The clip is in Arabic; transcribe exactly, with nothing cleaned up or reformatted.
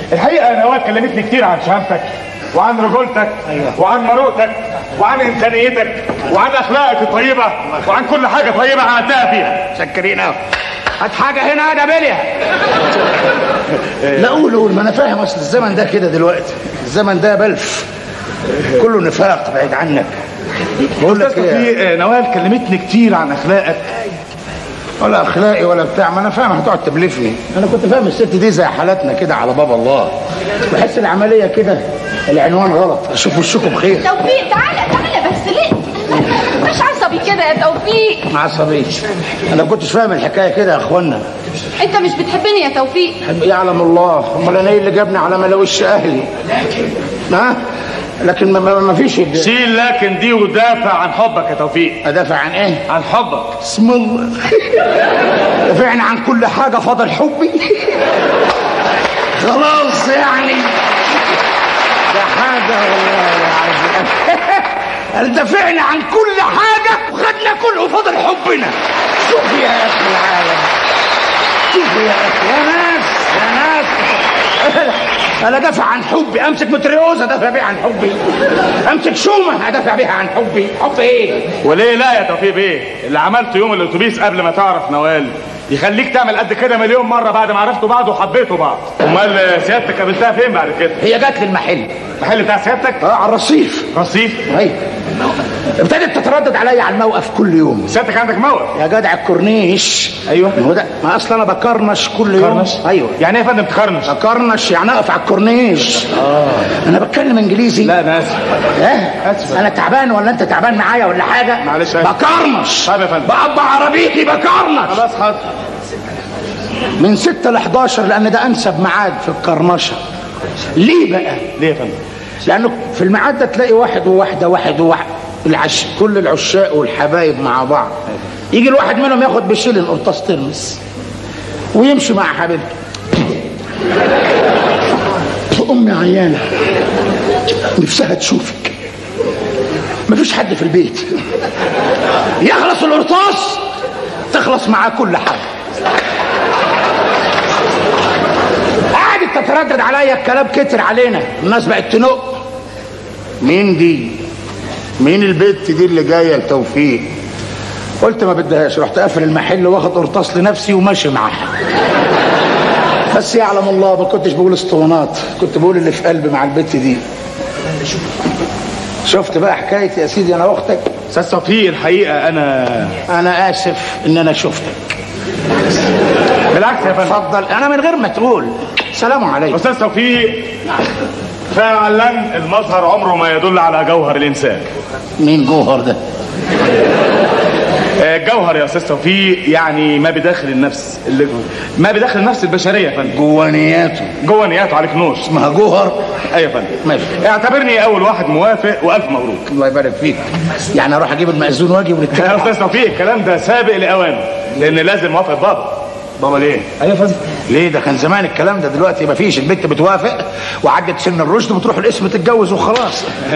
الحقيقه نوال كلمتني كتير عن شهامتك وعن رجولتك وعن مروءتك وعن انسانيتك وعن اخلاقك الطيبه وعن كل حاجه طيبه عملتها فيها. شكرين قوي. هات حاجه هنا انا بليها. لا قول قول، ما انا فاهم، اصل الزمن ده كده دلوقتي، الزمن ده بلف كله نفاق بعيد عنك. بقول لك ايه، نوال كلمتني كتير عن اخلاقك. ولا اخلاقي ولا بتاع، ما انا فاهم هتقعد تبلفني. انا كنت فاهم الست دي زي حالاتنا كده على باب الله، بحس العمليه كده العنوان غلط. اشوف وشكم بخير. توفيق تعالى تعالى بس ليه مش عصبي كده يا توفيق؟ ما عصبيش، انا كنتش فاهم الحكايه كده يا اخوانا. انت مش بتحبني يا توفيق؟ يعلم الله، امال انا ايه اللي جابني على ملاوش اهلي؟ ها؟ لكن ما, ما فيش شيل لكن دي ودافع عن حبك يا توفيق. ادافع عن ايه؟ عن حبك. اسم الله. دافعني عن كل حاجه فاضل حبي. خلاص يعني ده حاجه والله العظيم. قال دافعني عن كل حاجه وخدنا كله فاضل حبنا. شوف يا اخي العالم، شوف يا اخي يا ناس يا ناس. انا دافع عن حبي، امسك متريوزه دافع بيها عن حبي، امسك شومه ادافع بيها عن حبي. حب ايه؟ وليه لا يا توفيق بيه؟ اللي عملته يوم الاتوبيس قبل ما تعرف نوال يخليك تعمل قد كده مليون مره بعد ما عرفتوا بعض وحبيتوا بعض. امال سيادتك قابلتها فين بعد كده؟ هي جت لي المحل. المحل بتاع سيادتك؟ اه على الرصيف. رصيف؟ ايوه. ابتدت تتردد عليا على الموقف كل يوم. سيادتك عندك موقف؟ يا جدع الكورنيش. ايوه. ما هو ده، ما اصل انا بكرنش كل يوم. كرنش؟ ايوه. يعني ايه يا فندم تكرنش؟ بكرنش يعني اقف على الكورنيش. اه انا بتكلم انجليزي. لا انا اسف. ايه؟ اسف. انا تعبان ولا انت تعبان معايا ولا حاجه؟ معلش. بكرنش. طيب يا فندم. بقف بعربيتي بكرنش. خلاص حاضر. من ستة ل حداشر لان ده انسب ميعاد في الكرنشه. ليه بقى؟ ليه يا فندم؟ لانه في الميعاد ده تلاقي واحد وواحده واحد وواحد العش... كل العشاق والحبايب مع بعض. يجي الواحد منهم ياخد بشيلن قرطاس ترمس ويمشي مع حبيبته. امي عيانه نفسها تشوفك، مفيش حد في البيت. يخلص القرطاس تخلص معاه كل حاجه. قعدت تتردد عليا، الكلام كتر علينا، الناس بقت تنق. مين دي؟ مين البت دي اللي جايه لتوفيق؟ قلت ما بدهاش، رحت قافل المحل واخد قرطاس لنفسي وماشي معاها. بس يعلم الله ما كنتش بقول اسطوانات، كنت بقول اللي في قلبي مع البت دي. شفت بقى حكايتي يا سيدي انا واختك؟ استاذ توفيق الحقيقه انا انا اسف ان انا شفتك. بالعكس يا فندم. اتفضل. انا من غير ما تقول سلام عليكم. استاذ توفيق فعلا المظهر عمره ما يدل على جوهر الانسان. مين جوهر ده؟ الجوهر يا استاذ توفيق يعني ما بداخل النفس، اللي ما بداخل النفس البشريه يا فندم. جوانياته. جوانياته عليك نور. اسمها جوهر. ايوه يا فندم. ماشي. اعتبرني اول واحد موافق والف مبروك. الله يبارك فيك. يعني اروح اجيب المأذون واجي ونتكلم؟ يا استاذ توفيق الكلام ده سابق لاوانه، لان لازم موافق بابا. بابا ليه؟ ايوه يا فندم. ليه؟ ده كان زمان الكلام ده، دلوقتي مفيش، البنت بتوافق وعدت سن الرشد وبتروح القسم تتجوز وخلاص.